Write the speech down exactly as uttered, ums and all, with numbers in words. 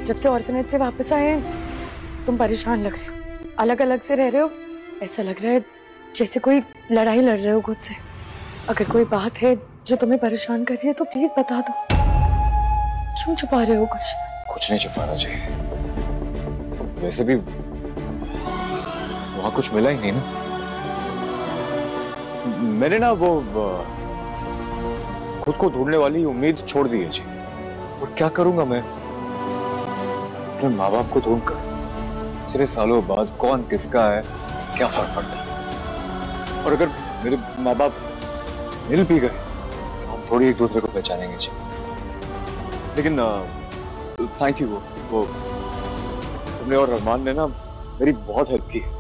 जब से ऑर्फनेज से वापस आए हैं तुम परेशान लग रहे हो, अलग अलग से रह रहे हो। ऐसा लग रहा है जैसे कोई लड़ाई लड़ रहे हो खुद से। अगर कोई बात है जो तुम्हें परेशान कर रही है तो प्लीज बता दो। क्यों छुपा रहे हो? कुछ कुछ नहीं छुपाना चाहिए। वैसे भी वहां कुछ मिला ही नहीं ना। मैंने ना वो खुद को ढूंढने वाली उम्मीद छोड़ दी है जी। और क्या करूंगा मैं अपने माँ बाप को ढूंढकर? इतने सालों बाद कौन किसका है क्या फर्क पड़ता है? और अगर मेरे माँ बाप मिल भी गए तो हम थोड़ी एक दूसरे को पहचानेंगे जी। लेकिन थैंक यू, वो तुमने और रहमान ने ना मेरी बहुत हेल्प की है।